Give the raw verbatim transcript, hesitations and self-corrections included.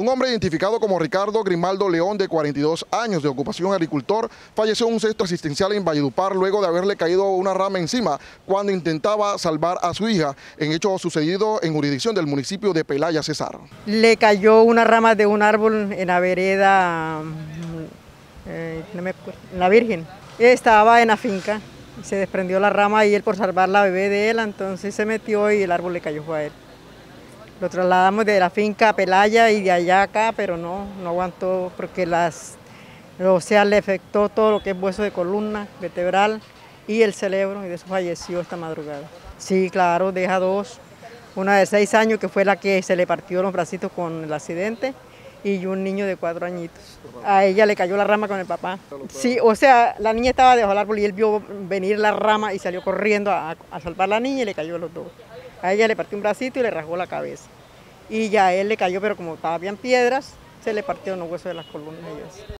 Un hombre identificado como Ricardo Grimaldo León, de cuarenta y dos años, de ocupación agricultor, falleció en un centro asistencial en Valledupar luego de haberle caído una rama encima cuando intentaba salvar a su hija, en hecho sucedido en jurisdicción del municipio de Pelaya, Cesar. Le cayó una rama de un árbol en la vereda, eh, no me acuerdo, en la Virgen. Estaba en la finca, se desprendió la rama y él, por salvar la bebé de él, entonces se metió y el árbol le cayó a él. Lo trasladamos de la finca a Pelaya y de allá acá, pero no, no aguantó porque las, o sea, le afectó todo lo que es hueso de columna vertebral y el cerebro, y de eso falleció esta madrugada. Sí, claro, deja dos, una de seis años que fue la que se le partió los bracitos con el accidente y un niño de cuatro añitos. A ella le cayó la rama con el papá. Sí, o sea, la niña estaba debajo del árbol y él vio venir la rama y salió corriendo a, a salvar a la niña y le cayó a los dos. A ella le partió un bracito y le rasgó la cabeza. Y ya a él le cayó, pero como estaba bien piedras, se le partieron los huesos de las columnas y eso.